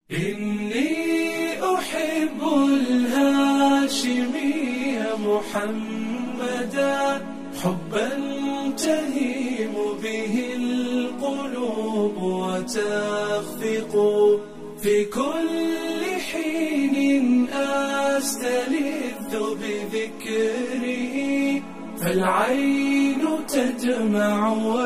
إني أحب الهاشمي محمدا حبا تهيم به القلوب وتخفق في كل حين أستلذ بذكره فالعين تدمع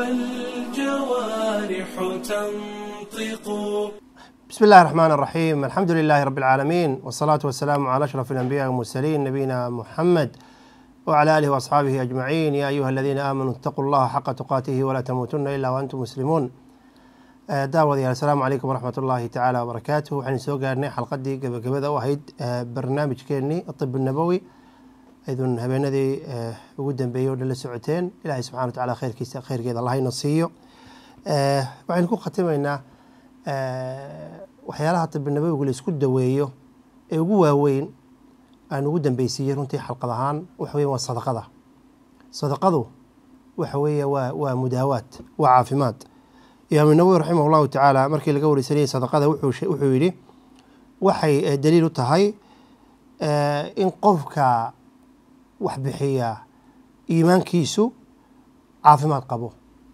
والجوارح تنطق. بسم الله الرحمن الرحيم. الحمد لله رب العالمين، والصلاة والسلام على أشرف الأنبياء والمرسلين نبينا محمد وعلى آله وأصحابه أجمعين. يا أيها الذين آمنوا اتقوا الله حق تقاته ولا تموتن إلا وأنتم مسلمون. داودي السلام عليكم ورحمة الله تعالى وبركاته. waxaan soo gaarnay xalqadii gabagabada u ahayd barnaamijkeennii الطب النبوي idun habeenadii ugu dambeeyay oo la socoteen. Ilaahay subxaanahu wa ta'aala khayrkeeda Allah ina siiyo. waxaan ku khatimaynaa waxyaalaha طب النبوي la isku daweeyo ee ugu waaweyn aan ugu dambeysiyay runtii xalqad ahaan waxa weeye waa sadaqada. sadaqadu waxa weeye waa mudaawaad, waa caafimaad. Imaam Nawawi rahimahullahu ta'ala markii laga wariyay sadaqada wuxuu yiri waxay daliil u tahay in qofka wax bixiya iimaankiisu caafimaad qabo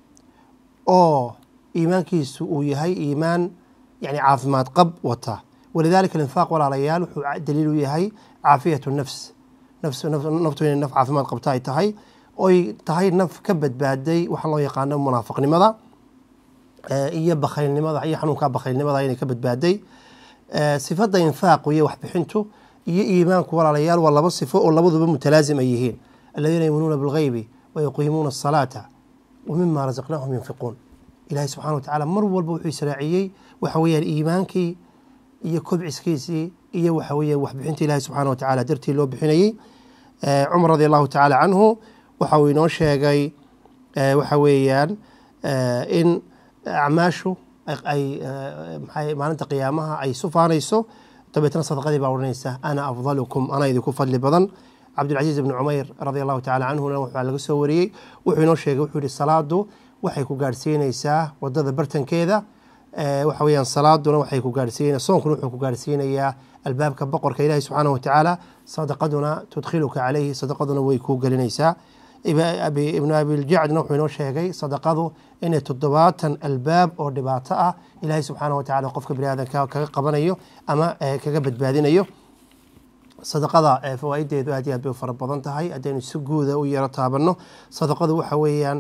oo iimaankiisu uu yahay iimaan yani caafimaad qab wata. ولذلك الانفاق ولا ريال وحو دليل يهي عافية النفس نفتو نف عافيمات قبتاي تهي أو تهي نف كبد بادي وحلو يقانا منافق لماذا إيا بخيل لماذا إيا حنو كاب بخيل لماذا يعني كبد بادي صفات إنفاق ويا وح بحنتو إيا إيمانك ولا ريال ولا بصفة ولا بضب متلازم أيهين الذين يؤمنون بالغيب ويقيمون الصلاة ومما رزقناهم ينفقون. إلهي سبحانه وتعالى مر والبوحي سراعيي وحويا الإيمانكي iyo kobciskiisii iyo waxa weeye wax bixinta Ilaahay subxaanahu wa ta'aala dartii loo bixinayay. Umar radiyallahu ta'ala anhu waxa uu inoo sheegay waxa weeyaan in acmaashu ay maalinta qiyaamaha ay sufaanayso dabeetana sadaqadii baa oranaysa ana afdalukum ana idinku fadli badan. Cabdulaziz ibn Umayr radiyallahu ta'ala anhu waxa laga soo wariyay wuxuu inoo sheegay wuxuu yiri salaadu waxay ku gaarsiinaysaa wadada bartankeeda waxa weeyaan salaaduna waxay ku gaarsiinaysaa soonkuna wuxuu ku gaarsiinayaa albaabka boqorka Ilaahay subxaanahu wa ta'aala. sadaqaduna tudkhiluka calayhi sadaqaduna way ku galinaysaa. ibn abi al-ja'dna wuxuu inoo sheegay sadaqadu inay 70 albaab oo dhibaato ah Ilaahay subxaanahu wa ta'aala qofka bini'aadanka kaga qabanayo ama kaga badbaadinayo. sadaqada fawaa'ideedu aad iyo aad bay fara badan tahay. haddaynu si guud u yara taabano sadaqadu waxa weeyaan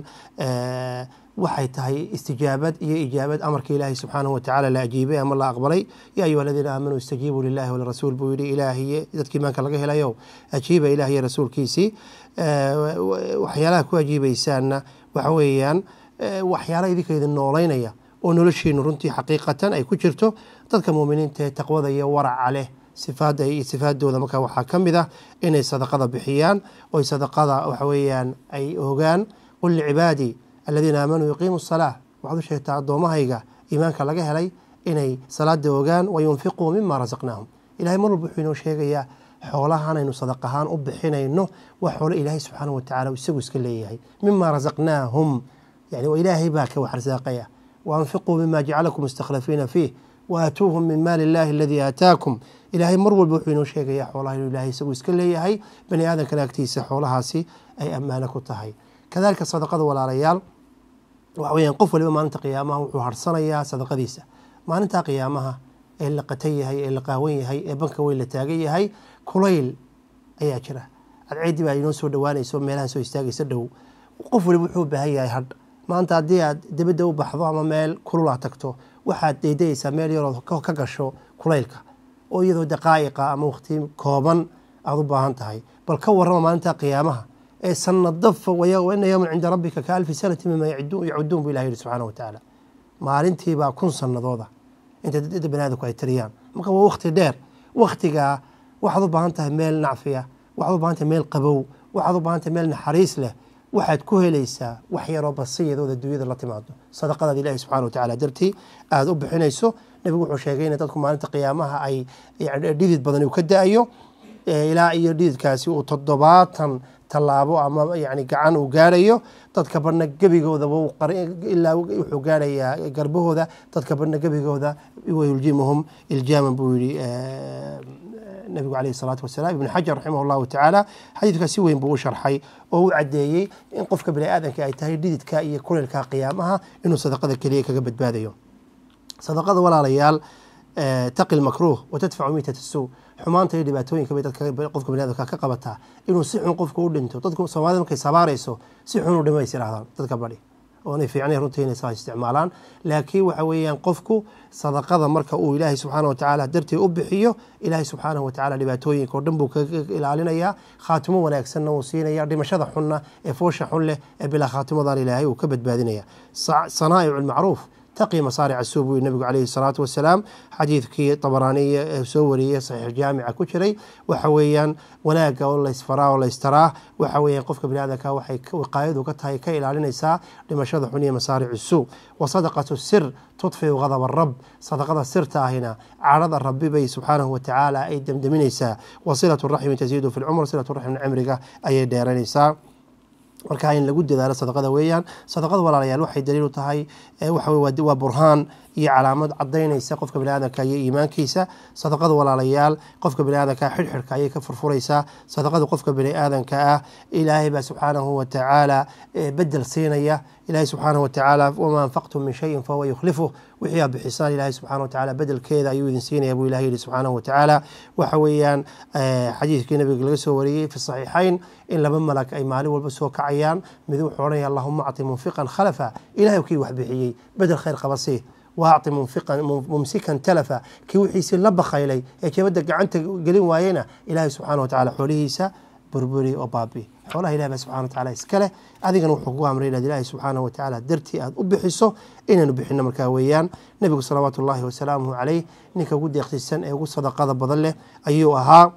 waxay tahay istijaabad iyo ijaabad amarka Ilaahay subxaanahu wa ta'aala la ajiibay ama la aqbalay. ya ayuha alladina aamanu istajiibu lillahi wa lirasuul buu yidhi ilaahiye dadkii iimaanka laga helayo ajiiba ilaahiye rasuulkiisii. waxyaalaha ku ajiibaysaanna waxa weeyaan waxyaalaha idinka idin noolaynaya oo noloshiinu runtii xaqiiqatan ay ku jirto. dadka muuminiinta ee taqwada iyo waraca leh sifaadooda markaa waxaa ka mid ah inay sadaqada bixiyaan oo sadaqada waxa weeyaan ay ogaan. qul licibaadii الذين آمنوا يقيموا الصلاة وعضو شيطان دومهايغا إيمانك لغا هلي إني صلاة دوغان وينفقوا مما رزقناهم. إلهي مر بحينو شيغيا حولها إنو صدقهان أبحين إنه وحول إلهي سبحانه وتعالى ويسوي سكليه مما رزقناهم يعني وإلهي باك وحرزاقيا وأنفقوا مما جعلكم مستخلفين فيه وآتوهم من مال الله الذي آتاكم. إلهي مر بحينو شيغيا حولها إنو إلهي يسوي سكليه بني آدم كان أكتيس حولها سي أي أمانك وطهي. كذلك الصدقة ولا ريال وحويان قف waliba maalinta qiyaamaha wuxuu harsanayaa sadaqadiisa. maalinta qiyaamaha ee la qatay yahay ee la qaawan yahay ee banka weyn la taagan yahay kulayl ayaa jira. cadceedii baa inoo soo dhawaanayso meelaha soo istaagaysa dhow. qof waliba wuxuu baahan yahay hadh. maanta haddii aad dibadda u baxdo ama meel kulul aad tagto waxaad deydaysaa meel yaroo ka gasho kulaylka oo iyadoo daqaa'iqa ama waqti kooban aad u baahan tahay. bal ka warrama maalinta qiyaamaha سنضف وإن يوم عند ربك كألف سنة مما يعدون بالله سبحانه وتعالى. maalintii baa 1000 sanadooda inta dad banaadku ay tiriyaan marka waa waqti dheer. waqtiga waxaad u baahan tahay meel nacfiya, waxaad u baahan tahay meel qabow, waxaad u baahan tahay meel naxariis leh. waxaad ku helaysaa wax yar oo basiidooda dunyada la timaado sadaqada Ilaahay subxaanahu wa ta'aala dartii aad u bixinayso. nabigu wuxuu sheegay in dadku maalinta qiyaamaha ay dhidid badan u ka daayo ilaa iyo dhididkaasi uu 70 tallaabo ama yani gacan uu gaarayo, dadka badhna gebigoodaba ilaa wuxuu gaarayaa garbahooda, dadka badhna gebigooda wayuljimuhum iljaaman buu yihi nabigu alayhi salaatu wasalaam. ibn xajar raximah llahu tacaala xadiidkaa si weyn buu u sharxay oo u caddeeyey in qofka bini aadanka ay tahay dhididka iyo kuleylka qiyaamaha inuu sadaqada keliya kaga badbaadayo. sadaqada walaalayaal taqi lmakruuh watadfacu miitat suu, xumaanta iyo dhibaatooyinka bay dadka qofka bini aadamka ka qabataa inuu si xun qofka u dhinto. dadku soomaalida markay sabaarayso si xun u dhimays yidhahdaan dadka badhi oonay fiicnay runtii inay saa isticmaalaan, laakiin waxa weeyaan qofku sadaqada marka uu ilaahay subxaana watacaala darteed u bixiyo, ilaahay subxaana watacaala dhibaatooyinka oo dhan buu kaga ilaalinayaa, khaatimo wanaagsanna uu siinaya, dhimashada xunna ee foosha xun leh ee bilaa khaatimadan ilaahay uu ka badbaadinaya. sanaa'icu lmacruuf taqi masaaric asuu buu nabigu calayhi salaatu wasalaam xadiidkii tabaraaniya ee soo wariyey saxiix jaamica ku jiray. waxa weeyaan wanaagga oo laysfaraa oo laystaraa, waxa weeyaan qofka bini aadamka waxay wiqaayadu ka tahay ka ilaalinaysaa dhimashada xun iyo masaaric suu. wa sadaqatu sir tudfiu ghadab arab, sadaqada sirta ahina cadhada rabbi bay subxaanahu watacaala ay demdeminaysaa. wa silatu raxmi taziidu fi lcumr, silatu raxmina cimriga ayay dheeranaysaa. marka in lagu dadaalo sadaqada weeyaan. sadaqada walaalayaal waxay daliil u tahay waa burhaan iyo calaamad cadaynaysa qofka bini aadamka iyo iimaankiisa. sadaqada walaalayaal qofka bini aadamka xirxirka ayay ka furfuraysaa. sadaqada qofka bini aadamka ah ilaahay baa subxaanahu watacaala bedel siinaya. ilaahay subxaanahu watacaala wamaa anfaqtum min shayin fahuwa yukhlifuh, wixii aad bixisaan ilaahay subxaana watacaala bedelkeeda ayuu idin siinaya buu ilahay yihi subxaanahu watacaala. waxa weeyaan xadiidkii nabiga laga soo wariyey fi saxiixayn in laba malag ay maalin walba soo kacayaan, mid wuxuu odhanaya allahuma acti munfiqan khalafa, ilahay kii wax bixiyey bedel khayr qaba sii, waacti mumsikan talafa, kii wixiisii la bakhaylay ee jebadda gacanta gelin waayena ilaahay subxaana watacaala xoolihiisa burburi oo baabi. xoolaha ilahi baa subxana watacaala iska leh, adigana wuxuu kugu amray inaad ilaahay subxaana watacaala dartii aad u bixiso, inaynu bixino markaa weeyaan. nebigu salawaatu ullahi wasalaamuhu caleyh ninka ugu deeqsiisan ee ugu sadaqada badan leh ayuu ahaa,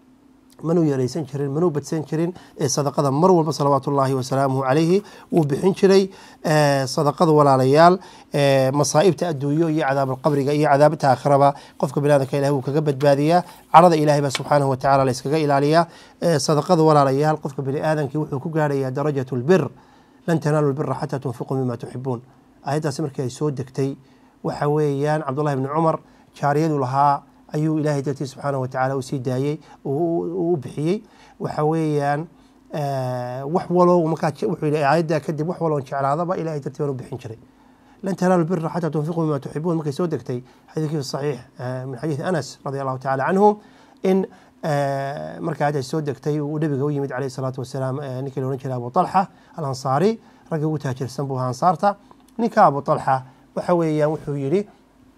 manuu yaraysan jirin, manuu badsan jirin, ee sadaqada mar walba salawaatu ullahi wasalaamuhu calayhi wuu bixin jiray. sadaqada walaalayaal masaa'ibta adduunyo iyo cadaabalqabriga iyo cadaabta aakhiraba qofka bini aadamka ilahay wuu kaga badbaadiyaa, cadhada ilaahay baa subxaanahu watacaala la iskaga ilaaliyaa. sadaqada walaalayaal qofka bini aadamkii wuxuu ku gaarayaa darajatu lbir, lan tanaalu lbira xataa tunfiquu mima tuxibuun. aayaddaasi markii ay soo degtay waxa weeyaan cabdullahi bni cumar jaariyadu lahaa ayuu ilaahay dartii subxaanahu watacaala u sii daayey u bixiyey. waxa weeyaan wax walow markaa wuxuu yihi aayaddaa kadib wax waloon jeclaadaba ilahay dartii baan u bixin jiray. lan tanaalu lbira xataa tunfiquu mima tuxibuun markay soo degtay xadiidkii saxiix min xadiidi anas radi allahu tacala canhu in markaa aayaddaas soo degtay uu nabiga u yimid calayhi salaatu wasalaam ninkii la odhan jiray abu talxa alansaari, ragga ugu taajirsan buu ahaa ansaarta. ninka abu talxa waxa weeyaan wuxuu yidhi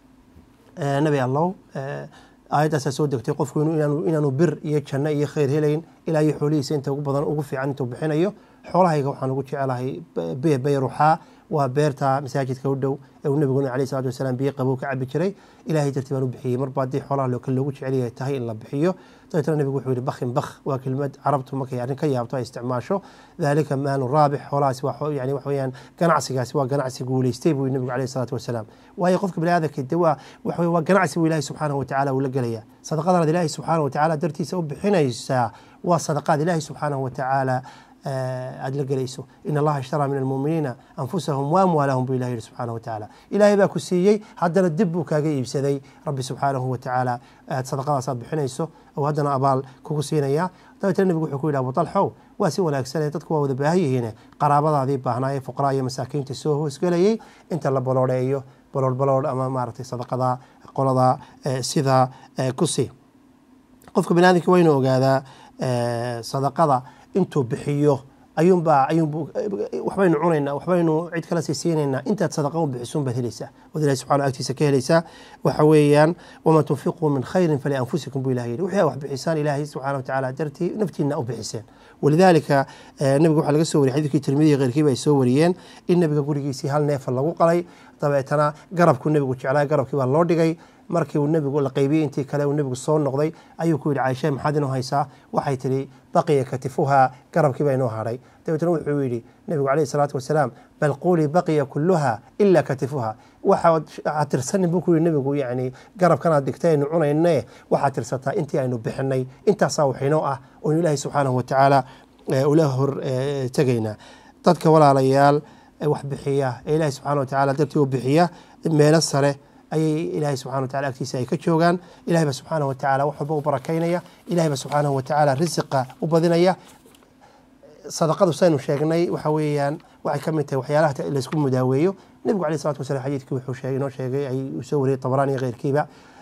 nabi allow aayaddaasaa soo degtay qofku inaanu bir iyo janno iyo khayr helayn ilaa iyo xoolihiisa inta ugu badan ugu fiican intuu bixinayo. xoolahayga waxaan ugu jecelahay bayruxaa, waa beerta masaajidka u dhow ee uu nabiguna alayhi salaatu wasalaam biyo qabow ka cabi jiray. ilaahay dartii baan u bixiyey, marba haddii xoolaha loogu jecelyahay tahay in la bixiyo. dabeetna nabigu wuxuu yihi bakhin bakh, waa kelmad carabtu markay arrin ka yaabto ay isticmaasho. dalika maalu raabix, xoolahaasi yani wax weeyaan ganacsigaasi waa ganacsi guulaystay buu nabigu alayhi salaatu wasalaam. waayo qofka bini aadamka de waa ganacsi buu ilaahay subxaanahu watacaala uu la gelaya. sadaqadaad ilaahay subxaanahu watacaala dartiisa u bixinaysaa waa sadaqaad ilaahay subxaanahu watacaala aad la gelayso. in allaha ishtaraa min almuuminiina anfusahum waamwaalahum buu ilahi yihi subxaanahu watacaala. ilaahay baa ku siiyey, haddana dib buu kaaga iibsaday rabbi subxaanahu watacaala. sadaqadaas aad bixinayso oo haddana abaal kugu siinaya. dabeetna nebigu wuxuu ku yidhi abu talxow waa si wanaagsanee dadku waa wada baahan yihiine qaraabadaadii baahnaaye fuqaraa iyo masaakiinta soo hoosgelayay inta la baloodheeyo baloodh ama maaragtay sadaqada qolada sidaa ku sii. qofka bini aadamka waa inuu ogaadaa sadaqada intuu bixiyo waxbaynu cunaynaa, waxbaynu cid kala siinaynaa. intaad sadaqa u bixisun baad helaysaa, ood ilahi subxana agtiisa ka helaysaa. waxa weeyaan wamaa tunfiquu min khayrin falianfusikum buu ilahi yidhi, wixii wax bixisaan ilaahay subxana watacaala dartii naftiina u bixiseen. walidaalika nabiga waxaa laga soo wariyay xadiidkii tirmidi keyrkiiba ay soo wariyeen in nabiga gurigiisii hal neefa lagu qalay, dabeetana garabkuu nebigu jeclaa garabkii baa loo dhigay. markii uu nebigu la qaybiyey intii kale uu nebigu soo noqday ayuu ku yidhi caaisha maxaad inoo haysaa? waxay tidhi baqiya katifuhaa, garabkii baa inoo hadhay. dabeetna wuxuu yidhi nebigu calayhi salaatu wasalaam bal quulii baqiya kulluha ilaa katifuhaa, waxaad tirsanin buu ku yidhi nebigu, yacni garabkanaad dhigtay aynu cunayne waxaad tirsataa intii aynu bixinay, intaasaa waxinoo ah oo ilaahay subxaanahu watacaala ula hor tegaynaa. dadka walaalayaal wax bixiya ee ilaahay subxaana watacaala dartii u bixiya meelo sare ayay ilaahay subxana wataala agtiisa ay ka joogaan. ilahay ba subxaana watacaala wax walba u barakaynaya. ilahay ba subxaanahu watacaala risiqa u badinaya. sadaqadu saynu sheegnay waxa weeyaan waxay ka mid tahay waxyaalaha laysku mudaaweeyo. nebigu alayh salatu wasalam xadiidkii wuxuu inoo sheegay ay uu soo wariyey Tabarani iyo keyrkiiba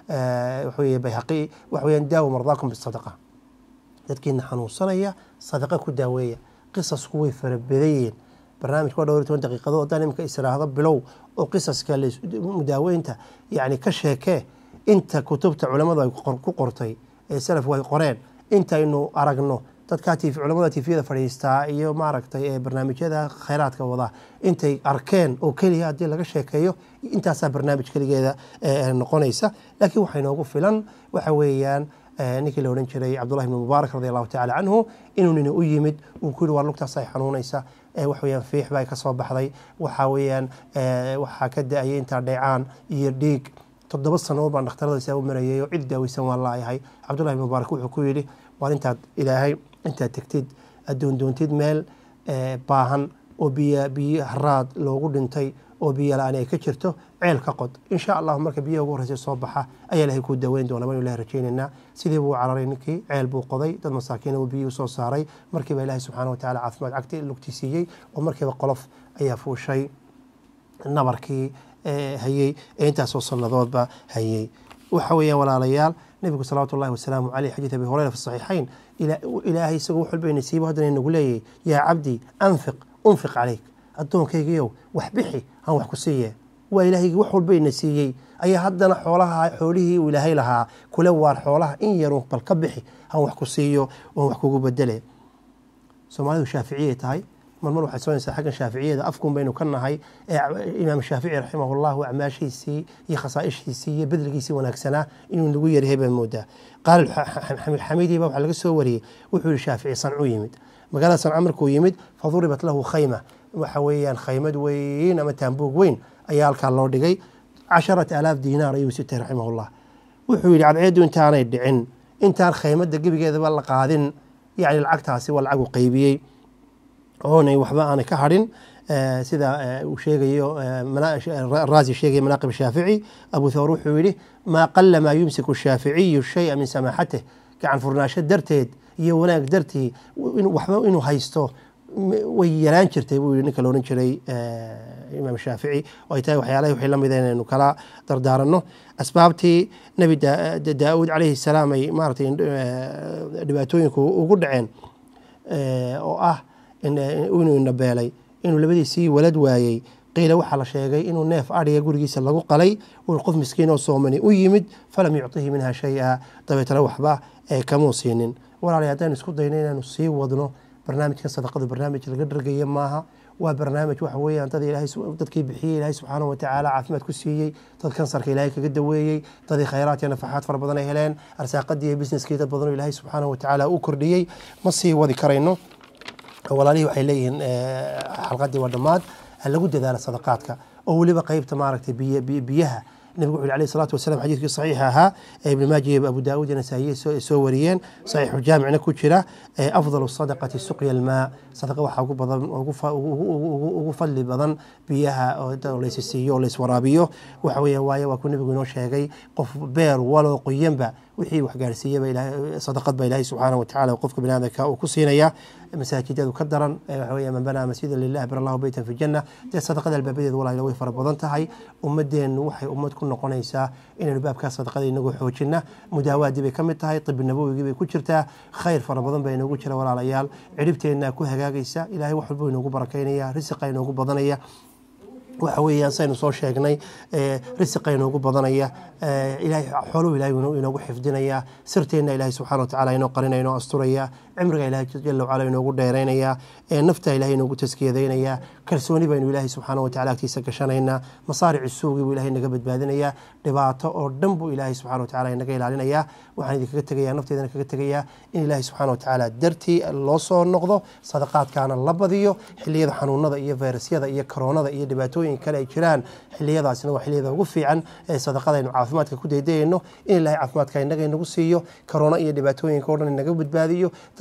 wuxuu yahay Bayhaqi waxa weeyaan daawo mardaakum bisadaqa. dadkiina xanuunsanaya sadaqa ku daaweeya. qisasku way farabadan barnaamijku waa 12 daqiiqado oo imika israahdo bilow oo qisaska mudaaweynta yani ka sheekee inta kutubta culimadu ay ku qortay ee salaf way qoreen intaynu aragno dadka culimada tifiyada fadhiistaa iyo maaragtay barnaamijyada khayraadka wada intay arkeen oo kaliya hadii laga sheekeeyo intaasaa barnaamij kaligeeda noqonaysa. laakiin waxay noogu filan waxa weeyaan ninkii la odhan jiray Cabdullahi ibn Mubaarak radiyallahu ta'ala anhu inuu nin u yimid uu ku yiri war lugtaas ay xanuunaysa wax weeyaan fiix bay ka soo baxday waxa weeyaan waxa ka daayay inta dheecaan iyo dhiig 7 sano baan dhakhtarada soo marayay oo cid daawaysan wallahi Cabdullahi ibn Mubaarak wuxuu ku yiri war inta ilaahay inta tagtid adoon doontid meel baahan oo biyo haraad loogu dhintay oo biyo la'aan ay ka jirto ceel ka qod insha Allah marka biyo ugu horeeyay soo baxa ayaa ilaahay ku daweyn doona baan ilaahay rajaynayna sidii buu cararay ninkii ceel buu qoday dad masaakiin oo biyo soo saaray markiiba ilaahay subxaanahu wa ta'ala caafimaad agti lugtiisiyay oo markiiba qolof ayaa fuushay nabarkii hayay intaas oo sanadoodba hayay. waxa weeyaan walaalayaal nabiga sallallahu alayhi wasallam ali xadiith abi hurayra fi sahihayn ilaahay isagu wuxuu bay nasiibo hadana inagu leeyay yaa abdi anfiq alayk adoonkaygiyo wax bixi aan wax ku siiyay waa ilaahay wax walba ina siiyay ayaa haddana xoolihii uu ilaahay lahaa kula waar xoolaha in yar bal ka bixi aan wax ku siiyo oo wax kugu bedele. Soomaalidu Shaafiiciye tahay marmar waxay soo xagga Shaafiiciyada afkuun baynu ka nahay imaam Shaafici rahimahullah wa amaashiisi iyo khasaa'ishiisi iyo bedeligiisi wanaagsanaa inuu nagu yahay baan moodaa. qaal Xamiidi baa waxa laga soo wariyay wuxuu yiri Shaafici Sancu yimid magaalada Sanca markuu yimid faduribat lahu khayma waxa weeyaan khaymad weyn ama taambuug weyn ayaa halka loo dhigay 10000 diinaar ayuu sitay rahimahullah. wuxuu yiri cadceedu intaanay dhicin intaan khaymada gabigeeda la qaadin yani lacagtaasi waa lacag qaybiyay oonay waxba aan ka harin sida uu sheegayo raazi sheegay manaqib Shaafici Abu Thawr wuxuu yiri ma qalla ma yumsiku Shaafici shay'a min samahatihi gacan furnaasho darteed iyo wanaag dartii waxba inuu haysto way yaraan jirtay buu ninka la oran jiray imaam Shaafici oo ay tahay waxyaalaha wixii la mid ah inuu kala dardaaranno asbaabtii nabi Daawud alayhi salaam ay maartay dhibaatooyinku ugu dhaceen oo ah inuu nabeelay inuu labadiisii walad waayay qiila waxa la sheegay inuu neef ariga gurigiisa lagu qalay oo qof miskiin oo Soomani u yimid falam yu'tihi minha shay'a dabeetana waxba kama siinin. walaalayaal haddaan isku dayno inaanu sii wadno barnaamijka sadaqada barnaamij laga dhargayo maaha waa barnaamij waxa weeyaan dadkii bixiyay ilaahay subxaanahu wa ta'ala caafimaad ku siiyay dad kansarka ilaahay kaga daweeyay dad khayraat iyo nafaxaad fara badan ay heleen arsaaqadii iyo businesskii dad badan ilaahay subxaanahu wa ta'ala u kordhiyay ma sii wadi karayno. walaalihii waxay leeyihiin xalqadii waa dhamaad lagu dadaalo sadaqaadka oo waliba qaybta maaragtay biyaha nabigu alayhi salatu wasallam xadiiskii saxiix ahaa ibn Maajah Abu Daawud Nasaa'i soo wariyeen saxiix jaamicna ku jira afdalu sadaqati suqya almaa sadaqa waxa ugu badan ugu fadli badan biyaha oo la siiyo la waraabiyo waxa weeyaan waayo waa ku nabigu inoo sheegay qof beer walo qoyanba wixii wax gaarsiiyay ilaahay sadaqad ba ilaahay subhanahu wa ta'ala qofka binaadamka uu ku siinaya masaajidadu ka daran waxa weeyaan man bana masjidan lillahi barallahu baytan fi janna sadaqada albaabiyada walaa way fara badan tahay ummadeenu waxay ummad ku noqonaysaa inaynu baabka sadaqada inagu xoojina mudaawaadi bay kamid tahay tib nabawigi bay ku jirtaa khayr fara badan bay inagu jira walaalayaal ciribteena ku hagaagaysa ilaahay wax walba inagu barakeynaya risqiga inagu badanaya waxa weeyaan saynu soo sheegnay risqiga inagu badanaya ilaahay xoolo ilaahay inagu xifdinaya sirteena ilaahay subhanahu wa ta'ala inoo qarinaya inoo asturaya cimriga ilaahay jalla wa ala inagu dheereynaya nafta ilaahay inagu taskiyadeynaya kalsooni baynu ilaahay subhanahu wa ta'ala agtiisa gashanayna masaaric suuqi buu ilaahay naga badbaadinaya dhibaato oo dhan buu ilaahay subhanahu wa ta'ala inaga ilaalinaya waxaan idinkaga tagayaa nafteedana kaga tagayaa in ilaahay subhanahu wa ta'ala dartii loo soo noqdo sadaqaadkaana la badiyo xilliyada xanuunada iyo fayrasyada iyo koronada iyo dhibaatooyin kale ay jiraan xilliyadaasna waa xilliyada ugu fiican ee sadaqada aynu caafimaadka ku deedeeyno in ilaahay caafimaadka inaga inagu siiyo korona iyo dhibaatooyinka oo dhan inaga badbaadiyo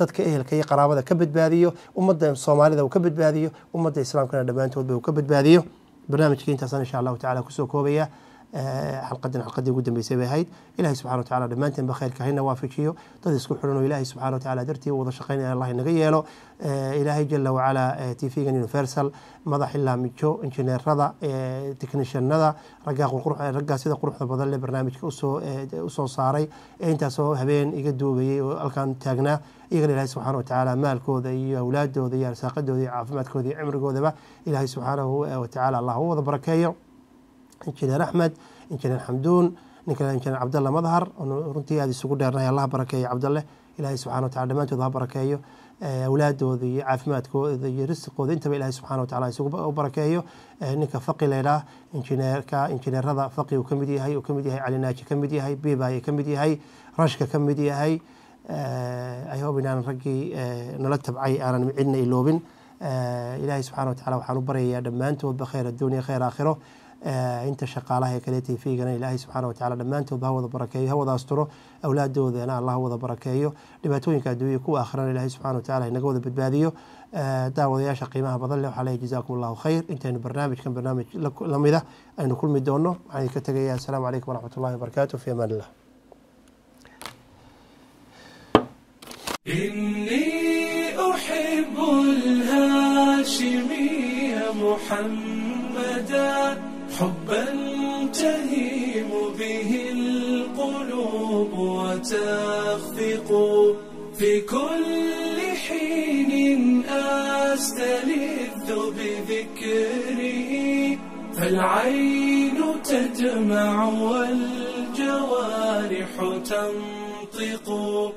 dadka ehelka iyo qaraabada ka badbaadiyo ummadda soomaalida uu ka badbaadiyo ummadda islaamkana dhammaantoodba uu ka badbaadiyo barnaamijkii intaasaan insha allahu tacala kusoo koobaya xalqadii ugu dambeysay bay ahayd ilahay subxana watacala dhammaanteen ba khayrka hayna waafajiyo dad isku xidhan oo ilahay subxana watacala dartii u wada shaqaynaya allah inaga yeelo ilaahay jala wacala tvgan universal madax ilaa mijo injineerada technishanada raggaa sida quruxda badan leh barnaamijka usoo saaray ee intaasoo habeen iga duubayay oo halkaan taagnaa iyagana ilahay subxana watacaala maalkooda iyo awlaadooda iyo arsaaqadooda iyo caafimaadkooda iyo cimrigoodaba ilahay subxaanahu watacaala allah u wada barakeeyo injineer axmed injineer xamduun ninka injineer cabdalle madhar runtii aada isugu dheernahay allah barakeeyo cabdalle ilaahay subxana watacala dhammaantood ha barakeeyo awlaadooda iyo caafimaadkooda iyo risqooda intaba ilahay subxana watacala isugu barakeeyo ninka faqi laydhaah injineerada faqi uu ka mid yahay cali naaji ka mid yahay bibaye ka mid yahay rashka ka mid yahay ihob inaanan raggii nala tabcay aanan cidna iloobin ilaahay subxana watacala waxaan u baryayaa dhammaantoodba khayr adduuniya khayr aakhiro inta shaqaalaha ee kale tvgana ilaahay subxaana watacala dhammaantoodba ha wada barakeeyo ha wada asturo awlaadoodana allah ha wada barakeeyo dhibaatooyinka adduunya kuwa aakhirana ilaahay subxana watacala inaga wada badbaadiyo daawadayaasha qiimaha badan leh waxaa leeyahay jazaakum allahu khayr intaynu barnaamij lamida aynu kulmi doono waxaan idinka tegayaa assalaamu calaykum waraxmat ullahi wabarakaatu fi amaan illah إني أحب الهاشمي محمدا حبا تهيم به القلوب وتخفق في كل حين أستلذ بذكره فالعين تدمع والجوارح تنطق